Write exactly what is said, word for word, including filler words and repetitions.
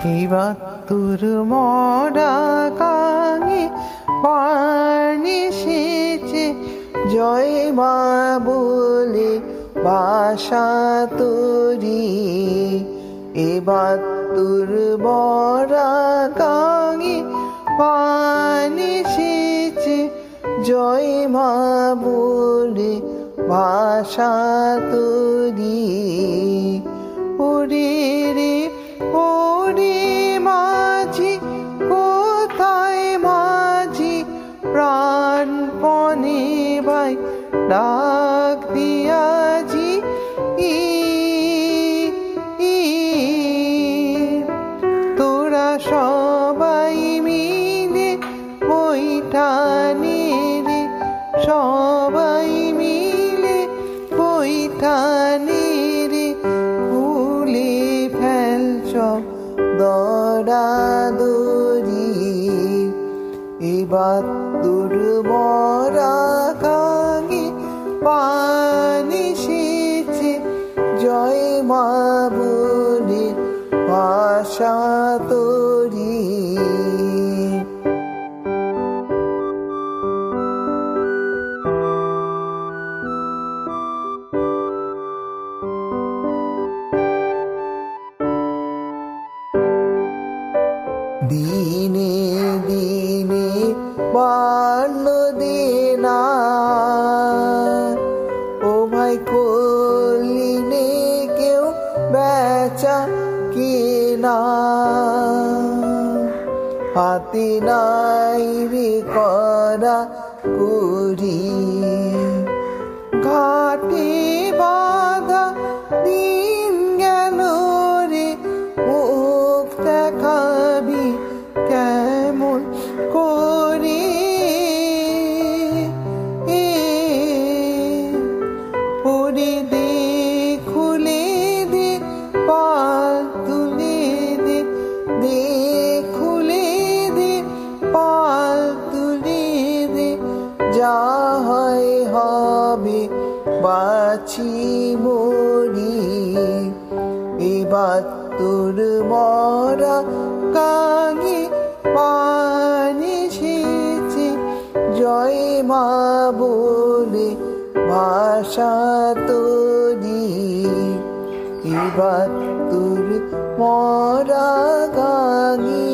এবার তোর মরা কাঙে পানি সেচে জয় মা বলে বাসা তোরি। এবার তোর মরা কাঙে পানি সেচে জয় মা বলে ভাষা তোরি। ওরে রে ওরে মাঝি কোথায় মাঝি প্রাণপণে ভাই ডাক দিয়াছি। ই ই তোরা সবাই মিলে বৈঠানে রে, সবাই মিলে বৈঠানে রে, খুলে ফেল সব দরাদরি। এবার তোর মরা কাঙে পানি সেচে জয় মা বলে ভাষা তোরি। দিনে দিনে বাড়ল দেনা, ও ভাই কলিনে কেউ বেচা কেনা। হাতে নাই রে করা করি, ঘাটে বাঁধা দিন গেল রে, মুখ দেখাবি কেমন করে। ওরে দে খুলে দে পাল তুলে দে, দে খুলে দে পাল তুলে দে, যা হয় হবে বাছি মরি। এবার তোর মরা কাঙে পানি সেচে জয় মা বলে ভাষা তোরি। এবার তোর মরা কাঙে